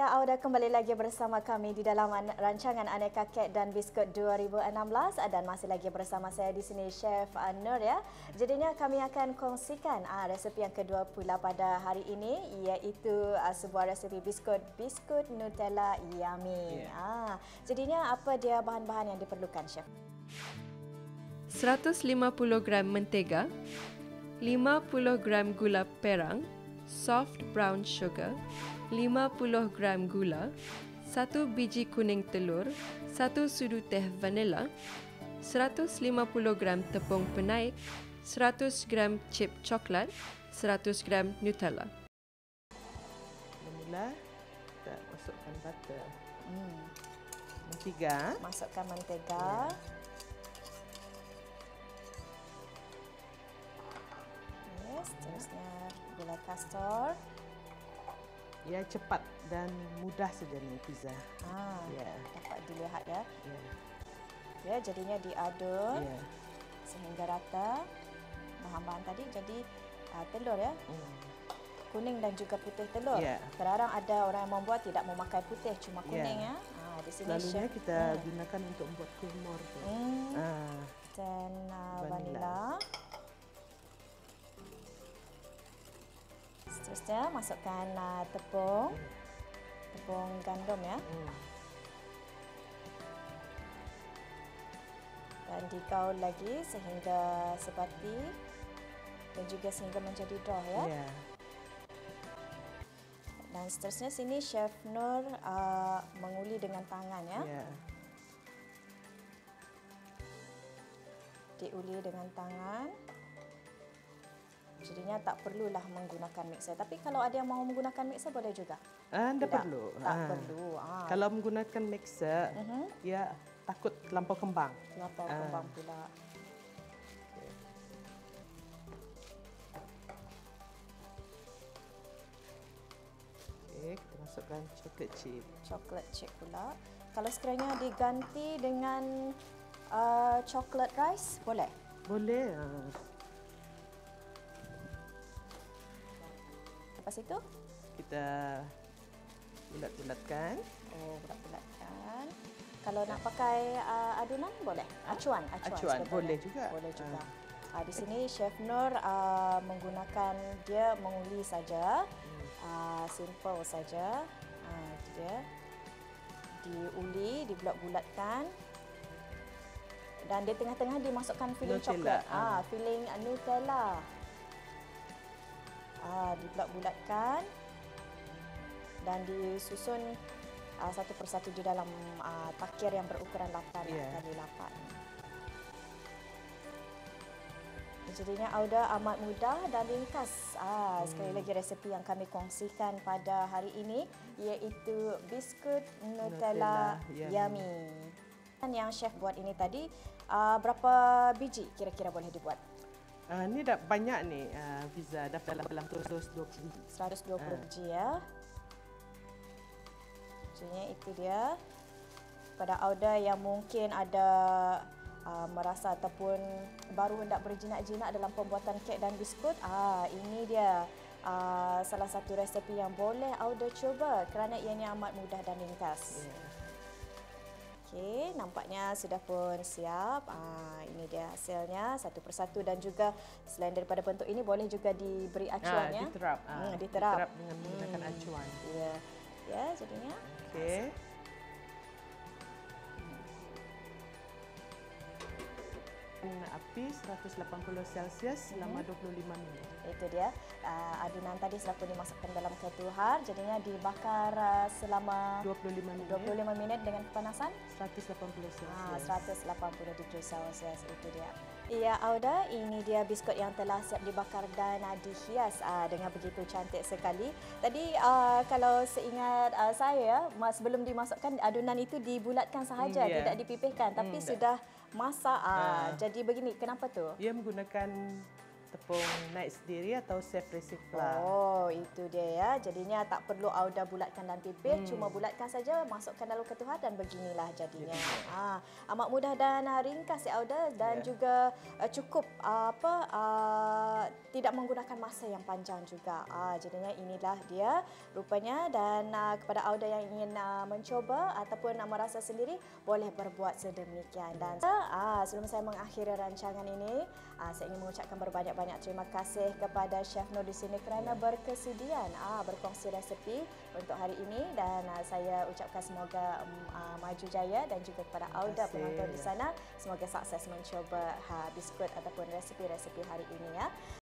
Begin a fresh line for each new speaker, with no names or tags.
Ya, Auda kembali lagi bersama kami di dalam rancangan Aneka Kek dan Biskut 2016 dan masih lagi bersama saya di sini Chef Nur ya. Jadinya kami akan kongsikan resepi yang kedua pula pada hari ini, iaitu sebuah resepi biskut Nutella Yummy. Jadinya apa dia bahan-bahan yang diperlukan, Chef?
150 gram mentega, 50 gram gula perang, soft brown sugar, 50 gram gula, 1 biji kuning telur, 1 sudu teh vanila, 150 gram tepung penaik, 100 gram chip coklat, 100 gram Nutella.
Mula kita masukkan butter. Mentega.
Masukkan mentega. Yes, seterusnya gula kastor.
Ya, cepat dan mudah saja ni pizza.
Dapat dilihat ya. Ya, jadinya diadun sehingga rata bahan-bahan tadi. Jadi telur ya. Kuning dan juga putih telur. Terkadang ada orang yang membuat tidak memakai putih, cuma kuning ya. Di sini
selalunya kita gunakan untuk membuat kumur tu.
Dan vanila. Seterusnya masukkan tepung gandum ya. Dan digaul lagi sehingga sebati dan juga sehingga menjadi dough ya. Dan seterusnya sini Chef Nur menguli dengan tangan ya. Diuli dengan tangan. Jadinya tak perlulah menggunakan mixer. Tapi kalau ada yang mahu menggunakan mixer boleh juga.
Tak perlu.
Tak perlu.
Kalau menggunakan mixer, ya takut terlampau kembang.
Terlampau kembang pula.
Kita masukkan chocolate chip.
Chocolate chip pula. Kalau sekiranya diganti dengan chocolate rice, boleh?
Boleh.
Lepas itu?
Kita bulat-bulatkan.
Bulat-bulatkan. Kalau nak pakai adunan, boleh? Acuan
boleh juga.
Boleh juga. Di sini Chef Nur menggunakan dia menguli saja. Simple saja. Itu dia. Diuli, dibulat-bulatkan. Dan di tengah-tengah dimasukkan filling coklat. Filling Nutella. Dibulat-bulatkan dan disusun satu persatu di dalam takir yang berukuran 8 kali 8. Jadinya Auda amat mudah dan ringkas. Sekali lagi resepi yang kami kongsikan pada hari ini iaitu biskut Nutella Yummy. Dan yang chef buat ini tadi, berapa biji kira-kira boleh dibuat?
Ni dah banyak ni pizza, dah dalam 120 biji.
120 biji ya. Maksudnya itu dia. Pada Auda yang mungkin ada merasa ataupun baru hendak berjinak-jinak dalam pembuatan kek dan biskut, ini dia salah satu resepi yang boleh Auda cuba kerana ianya amat mudah dan ringkas. Okey, nampaknya sudah pun siap. Ini dia hasilnya satu persatu dan juga selain daripada bentuk ini boleh juga diberi acuan ya.
Diterap dengan menggunakan acuan.
Ya, jadinya.
Okey. Api 180 Celsius selama 25 minit.
Itu dia. Adunan tadi sudah pun dimasukkan dalam ketuhar, jadinya dibakar selama
25
minit dengan kepanasan
180 Celsius.
180 degree Celsius itu dia. Ya, Auda, ini dia biskut yang telah siap dibakar dan dihias dengan begitu cantik sekali. Tadi kalau seingat saya, sebelum dimasukkan adunan itu dibulatkan sahaja, tidak dipipihkan, tapi sudah masak. Jadi begini, kenapa tu?
Ia menggunakan tepung naik sendiri atau self recycler.
Oh, itu dia ya. Jadinya tak perlu Auda bulatkan dan pipih, cuma bulatkan saja, masukkan dalam ketuhan dan beginilah jadinya. Amat mudah dan ringkas ya Auda, dan juga cukup tidak menggunakan masa yang panjang juga. Jadinya inilah dia rupanya, dan kepada Auda yang ingin mencoba ataupun merasa sendiri, boleh berbuat sedemikian. Dan sebelum saya mengakhiri rancangan ini, saya ingin mengucapkan berbanyak-banyak terima kasih kepada Chef Nur di sini kerana berkesudian berkongsi resepi untuk hari ini, dan saya ucapkan semoga maju jaya, dan juga kepada Auda penonton di sana semoga sukses mencuba biskut ataupun resepi-resepi hari ini ya.